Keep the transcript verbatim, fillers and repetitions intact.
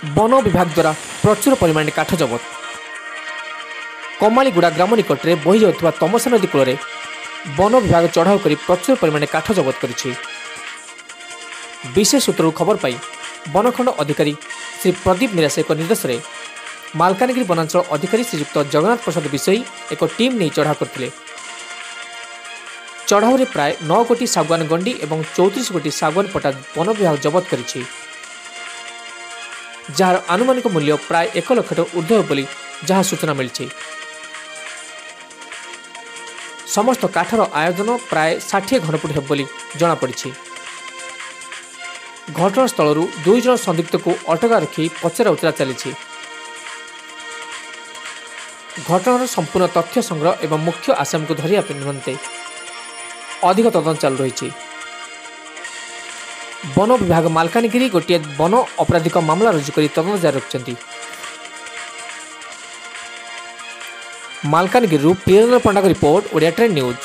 One विभाग द्वारा प्रचुर परिमाण काठ जबत। कमालीगुड़ा ग्राम निकट में बही जाउथुबा तमसा नदी कूल वन विभाग चढ़ाऊ कर प्रचुर परिमाण काठ जबत करिछि। विशेष सूत्रु खबर पाई वनखंड अधिकारी श्री प्रदीप निराश एक निर्देश में मालकानगिरी वनांचल अधिकारी श्रीयुक्त जगन्नाथ प्रसाद विषयी एक टीम नहीं चढ़ाऊ करथिले। चढ़ाऊ में प्राय नौ गोटी सागवान गंडी और चौतीस गोटी सागवान पटा वन विभाग जबत करिछि, जार आनुमानिक मूल्य प्राय एक लक्ष ऊर्ध्व बोली जहाँ सूचना मिली। समस्त काठर आयोजन प्राय षाठी घनफुट हे बोली जमापड़ी। घटनास्थल दुई जन संदिग्ध को अटका रखी पचरा उचरा चली। घटनार संपूर्ण तथ्य संग्रह एवं मुख्य आसामी को धरिया निमंते अधिक तदन चालू रही। वन विभाग मालकानगिरी गोटे वन अपराधिक मामला रुजु कर तदन जारी रखिंट। Malkangiri Priyaranjan Panda report Odia trend news.